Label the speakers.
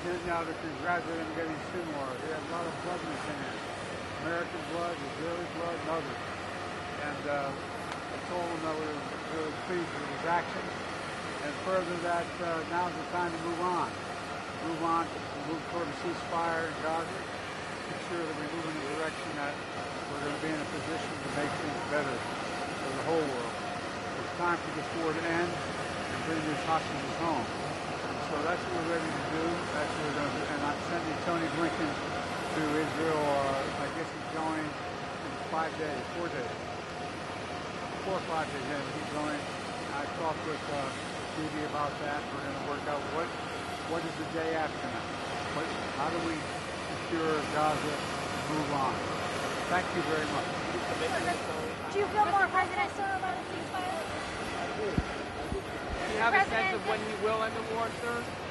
Speaker 1: now to congratulate him getting Sinwar. He had a lot of blood in his hands. American blood, Israeli blood, and others. And I told him that we were really pleased with his actions. And further that now's the time to move on. Move toward a ceasefire in Gaza. Make sure that we move in the direction that we're going to be in a position to make things better for the whole world. It's time for this war to end and bring these hostages home. So that's what we're ready to do. That's what we're going to do. And I'm sending Tony Blinken to Israel. I guess he's going in 4 days. 4 or 5 days. And he's going. I talked with Judy about that. We're going to work out what is the day after that. How do we secure Gaza and move on? Thank you very much.
Speaker 2: Do you feel more confident, sir, about a ceasefire?
Speaker 3: I do. Do you have a sense of when he will end the war, sir?